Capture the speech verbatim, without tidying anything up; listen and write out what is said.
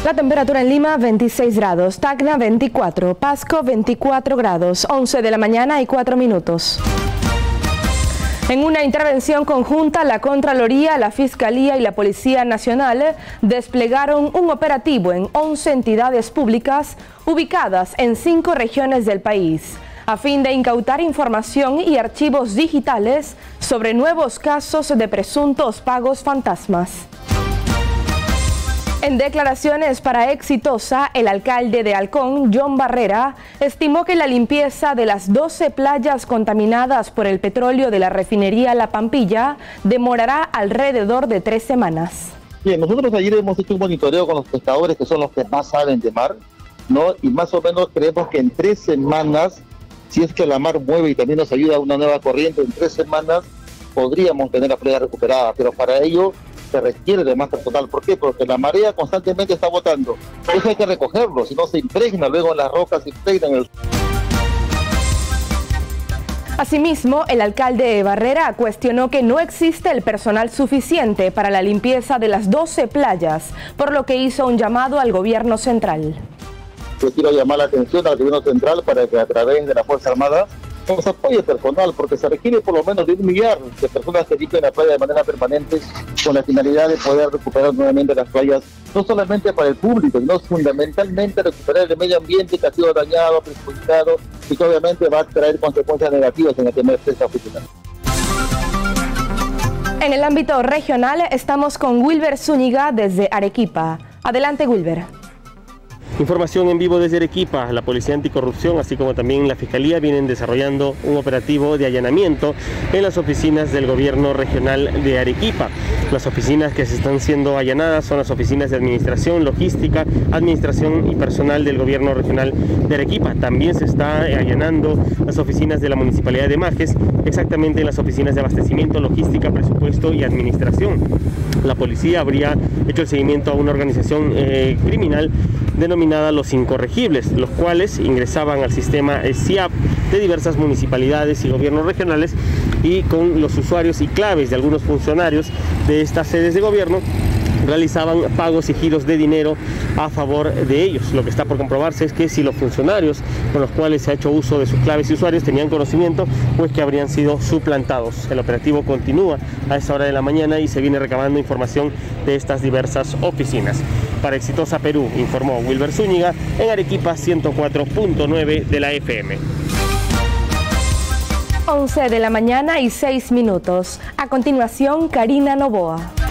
La temperatura en Lima veintiséis grados, Tacna veinticuatro, Pasco veinticuatro grados, once de la mañana y cuatro minutos. En una intervención conjunta, la Contraloría, la Fiscalía y la Policía Nacional desplegaron un operativo en once entidades públicas ubicadas en cinco regiones del país, a fin de incautar información y archivos digitales sobre nuevos casos de presuntos pagos fantasmas. En declaraciones para Exitosa, el alcalde de Halcón, John Barrera, estimó que la limpieza de las doce playas contaminadas por el petróleo de la refinería La Pampilla demorará alrededor de tres semanas. Bien, nosotros ayer hemos hecho un monitoreo con los pescadores, que son los que más saben de mar, ¿no? Y más o menos creemos que en tres semanas, si es que la mar mueve y también nos ayuda a una nueva corriente, en tres semanas podríamos tener la playa recuperada, pero para ello se requiere de más personal. ¿Por qué? Porque la marea constantemente está botando. Eso hay que recogerlo, si no se impregna, luego las rocas se impregnan. El... Asimismo, el alcalde de Barrera cuestionó que no existe el personal suficiente para la limpieza de las doce playas, por lo que hizo un llamado al gobierno central. Yo quiero llamar la atención al gobierno central para que a través de la Fuerza Armada nos apoye personal, porque se requiere por lo menos de un millar de personas que limpian la playa de manera permanente con la finalidad de poder recuperar nuevamente las playas, no solamente para el público, sino fundamentalmente recuperar el medio ambiente que ha sido dañado, perjudicado y que obviamente va a traer consecuencias negativas en el tema de esta oficina. En el ámbito regional estamos con Wilber Zúñiga desde Arequipa. Adelante, Wilber. Información en vivo desde Arequipa. La Policía Anticorrupción, así como también la Fiscalía, vienen desarrollando un operativo de allanamiento en las oficinas del Gobierno Regional de Arequipa. Las oficinas que se están siendo allanadas son las oficinas de Administración, Logística, Administración y Personal del Gobierno Regional de Arequipa. También se está allanando las oficinas de la Municipalidad de Majes, exactamente en las oficinas de Abastecimiento, Logística, Presupuesto y Administración. La policía habría hecho el seguimiento a una organización eh, criminal denominada Los Incorregibles, los cuales ingresaban al sistema S I A P de diversas municipalidades y gobiernos regionales, y con los usuarios y claves de algunos funcionarios de estas sedes de gobierno realizaban pagos y giros de dinero a favor de ellos. Lo que está por comprobarse es que si los funcionarios con los cuales se ha hecho uso de sus claves y usuarios tenían conocimiento, pues que habrían sido suplantados. El operativo continúa a esta hora de la mañana y se viene recabando información de estas diversas oficinas. Para Exitosa Perú, informó Wilber Zúñiga en Arequipa ciento cuatro punto nueve de la F M. once de la mañana y seis minutos. A continuación, Karina Novoa.